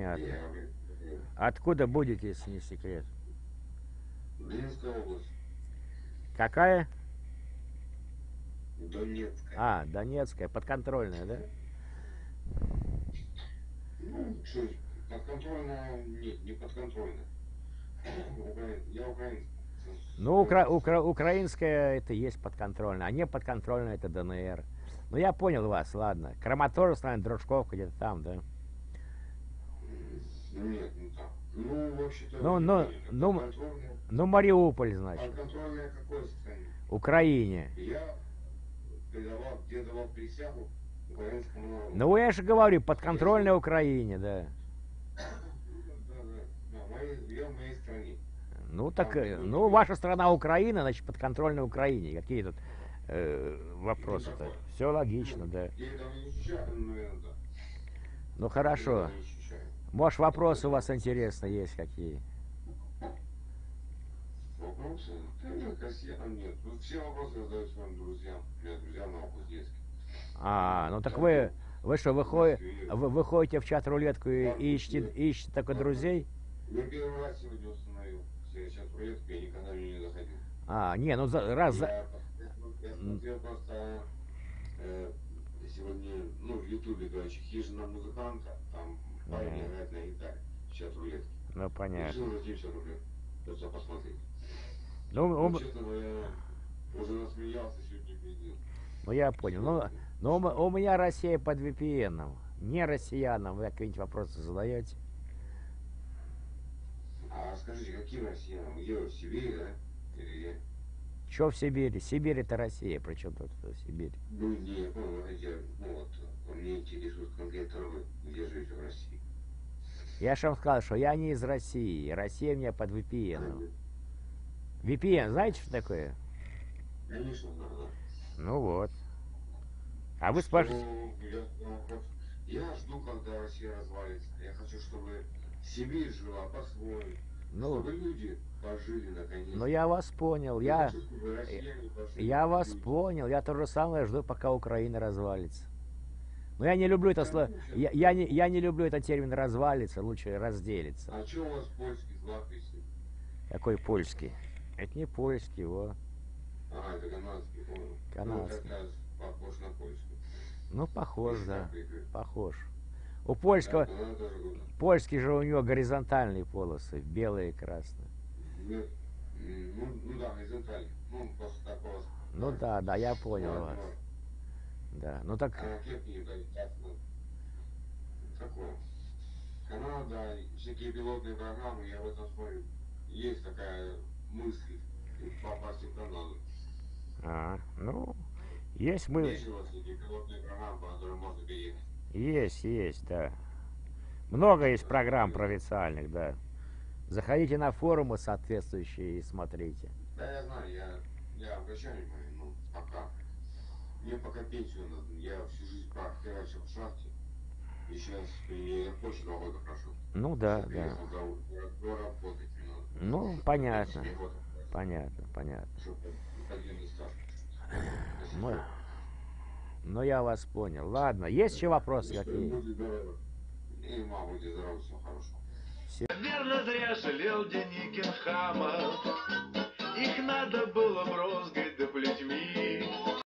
понятно. Откуда будете, если не секрет? Донецкая область. Какая? Донецкая. А, Донецкая, подконтрольная, да? Ну, что, подконтрольная? Нет, не подконтрольная. Я украинец. Ну, украинская это есть подконтрольная, а не подконтрольная это ДНР. Ну, я понял вас, ладно. Краматорск, наверное, Дружковка где-то там, да? Нет, не так. Ну, вообще-то... Ну, Мариуполь, значит. Подконтрольная какой стране? Украине. Я где давал присягу украинскому народу. Ну, я же говорю, подконтрольная Украине, да. Я в моей стране. Ну, так, ну, ваша страна Украина, значит, подконтрольная Украине. Какие тут вопросы-то? Все логично, да. Я этого не ощущаю, наверное, да. Ну, хорошо. Может, вопросы у вас интересные есть какие? Вопросы? Да нет, россиянам нет. Ну, все вопросы задают своим друзьям. У меня друзья новокузнецкие. А, ну так вы что, вы ходите в чат-рулетку и ищете только друзей? Я первый раз сегодня установил чат-рулетку, я никогда в нее не заходил. А, не, ну Я смотрел просто сегодня, ну, в ютубе, короче, хижина музыканта, там парень играет на гитаре в чат-рулетке. Ну, понятно. Решил зайти в чат-рулетку, просто посмотреть. Ну, честно говоря, уже насмеялся, чуть не пиздил. Ну, я понял. Ну, у меня Россия под VPN. Не россиянам. Вы какие-нибудь вопросы задаете? А скажите, какие россияне? Где вы, в Сибири, да? Или где? Че в Сибири? Сибирь это Россия. Причем тут Сибирь? Ну, не, мне интересует конкретно вы, где живете в России. Я же вам сказал, что я не из России. Россия у меня под VPN. VPN, знаете, что такое? Конечно, да. Ну вот. А вы спрашиваете? Я жду, когда Россия развалится. Я хочу, чтобы Сибирь жила по-своему. Ну, чтобы люди пожили наконец. Ну, я вас понял. Я вас понял. Я то же самое жду, пока Украина развалится. Но я не люблю это слово. Я не люблю этот термин развалится, лучше разделится. А что у вас польский с латвийским? Какой польский? Это не польский, во. А, это канадский, понял. Канадский. Ну, как-то похож на польский. Ну, похож, да. Похож. У польского... Польский же у него горизонтальные полосы, белые и красные. Ну да, горизонтальные. Ну, просто такого... Ну да, я понял вас. Да, ну так... Такое. Канада, всякие пилотные программы, я в этом смотрю. Есть такая мысль попасть в Канаду. Ну, есть мы... Есть у вас такие пилотные программы, по которым можно переехать? Есть, да. Много есть программ провинциальных, да. Заходите на форумы соответствующие и смотрите. Да, я знаю, я обращаю внимание, ну, пока. Мне пока пенсию надо. Я всю жизнь прохерачил в шахте. И сейчас я больше 2 года прошу. Ну да. Доработать не надо. Ну, понятно. Понятно. Ну, я вас понял. Ладно, есть еще вопросы какие? И мама, будьте здоровы, всего хорошего. Верно, зря жалел Деникин хама. Их надо было брозгать да плетьми.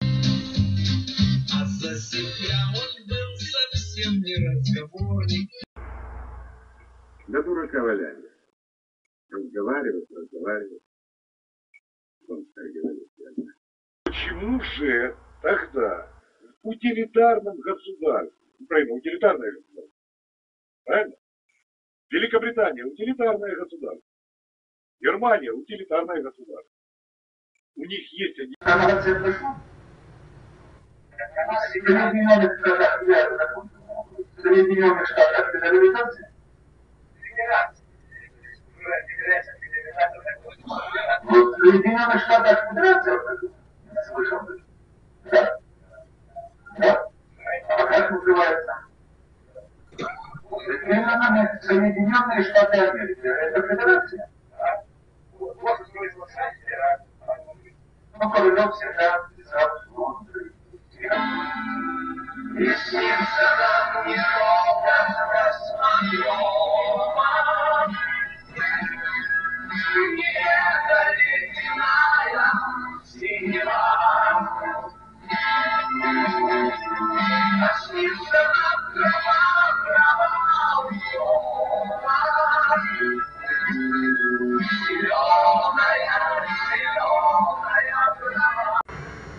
А за себя он был совсем не разговорник. Да дурака валяли. Разговаривать. Он так говорит. Почему же тогда в утилитарном государстве, Украина утилитарное государство, правильно? Великобритания утилитарное государство, Германия утилитарное государство. У них есть они. В Соединенных Штатах федерализация? В Соединенных Штатах федерация? Слышал? Да. А как называется? Соединенные Штаты Америки. Это федерация? Вот смысл федерации. Ну, Королев всегда сразу внутри. И снится нам неровно рассмотрел.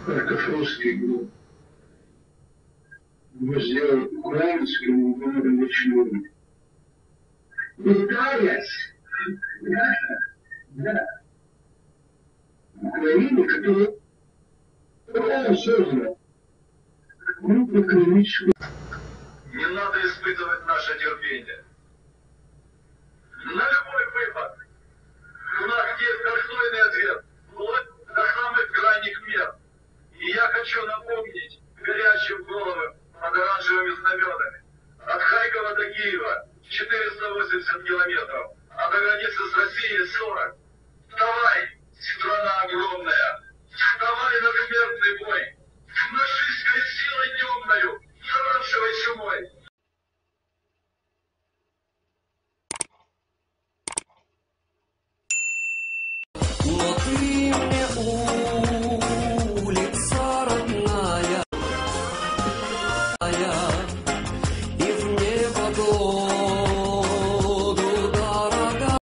Харьковский групп. Мы сделали украинскому городу ночным. Пытаясь, да, Украина, которая создана группа экономического